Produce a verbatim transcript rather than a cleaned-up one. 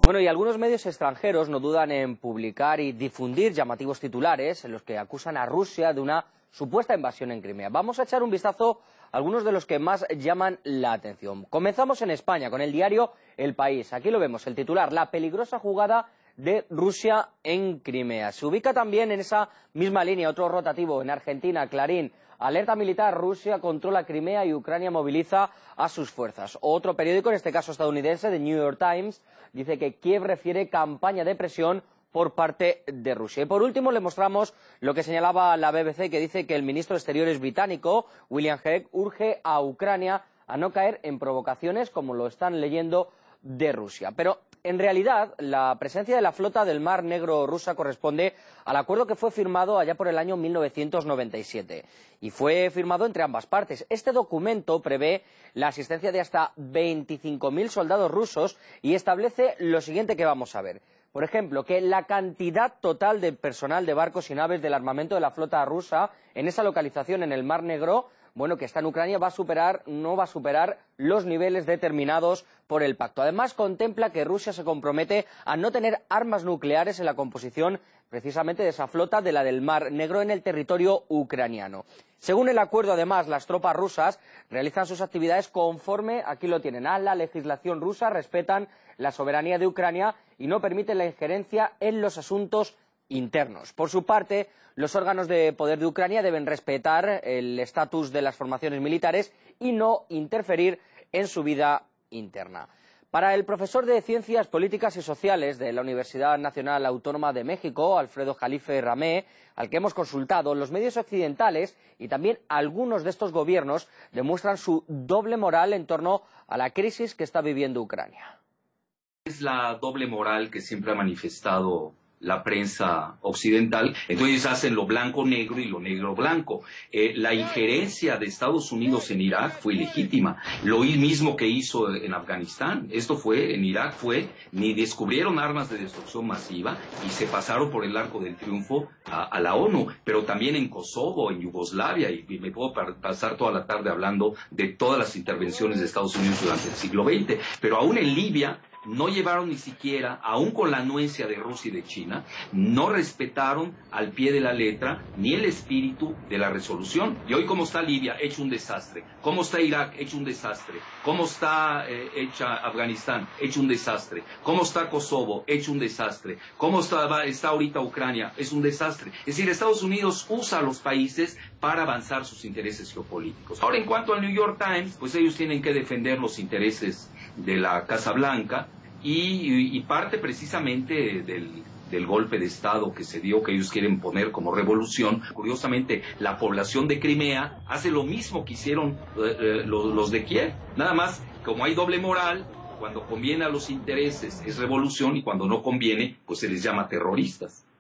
Bueno, y algunos medios extranjeros no dudan en publicar y difundir llamativos titulares en los que acusan a Rusia de una supuesta invasión en Crimea. Vamos a echar un vistazo a algunos de los que más llaman la atención. Comenzamos en España con el diario El País. Aquí lo vemos, el titular: la peligrosa jugada de Rusia en Crimea. Se ubica también en esa misma línea otro rotativo en Argentina, Clarín: alerta militar, Rusia controla Crimea y Ucrania moviliza a sus fuerzas. Otro periódico, en este caso estadounidense, The New York Times, dice que Kiev refiere campaña de presión por parte de Rusia. Y por último le mostramos lo que señalaba la B B C, que dice que el ministro de Exteriores británico, William Hague, urge a Ucrania a no caer en provocaciones como lo están leyendo de Rusia. Pero en realidad la presencia de la flota del Mar Negro rusa corresponde al acuerdo que fue firmado allá por el año mil novecientos noventa y siete y fue firmado entre ambas partes. Este documento prevé la asistencia de hasta veinticinco mil soldados rusos y establece lo siguiente que vamos a ver. Por ejemplo, que la cantidad total de personal de barcos y naves del armamento de la flota rusa en esa localización en el Mar Negro, bueno, que está en Ucrania, va a superar, no va a superar los niveles determinados por el pacto. Además, contempla que Rusia se compromete a no tener armas nucleares en la composición precisamente de esa flota, de la del Mar Negro, en el territorio ucraniano. Según el acuerdo, además, las tropas rusas realizan sus actividades conforme, aquí lo tienen, a la legislación rusa, respetan la soberanía de Ucrania y no permiten la injerencia en los asuntos internos. Por su parte, los órganos de poder de Ucrania deben respetar el estatus de las formaciones militares y no interferir en su vida interna. Para el profesor de Ciencias Políticas y Sociales de la Universidad Nacional Autónoma de México, Alfredo Jalife Ramé, al que hemos consultado, los medios occidentales y también algunos de estos gobiernos demuestran su doble moral en torno a la crisis que está viviendo Ucrania. Es la doble moral que siempre ha manifestado la prensa occidental. Entonces hacen lo blanco negro y lo negro blanco. Eh, la injerencia de Estados Unidos en Irak fue ilegítima. Lo mismo que hizo en Afganistán. Esto fue, en Irak fue, ni descubrieron armas de destrucción masiva y se pasaron por el arco del triunfo a, a la ONU. Pero también en Kosovo, en Yugoslavia, y, y me puedo pasar toda la tarde hablando de todas las intervenciones de Estados Unidos durante el siglo veinte. Pero aún en Libia no llevaron ni siquiera, aún con la anuencia de Rusia y de China, no respetaron al pie de la letra ni el espíritu de la resolución. Y hoy, ¿cómo está Libia? Hecho un desastre. ¿Cómo está Irak? Hecho un desastre. ¿Cómo está eh, hecha Afganistán? Hecho un desastre. ¿Cómo está Kosovo? Hecho un desastre. ¿Cómo está, está ahorita Ucrania? Es un desastre. Es decir, Estados Unidos usa a los países para avanzar sus intereses geopolíticos. Ahora, en cuanto al New York Times, pues ellos tienen que defender los intereses de la Casa Blanca y, y parte precisamente del, del golpe de Estado que se dio, que ellos quieren poner como revolución. Curiosamente, la población de Crimea hace lo mismo que hicieron eh, eh, los, los de Kiev. Nada más, como hay doble moral, cuando conviene a los intereses es revolución y cuando no conviene, pues se les llama terroristas.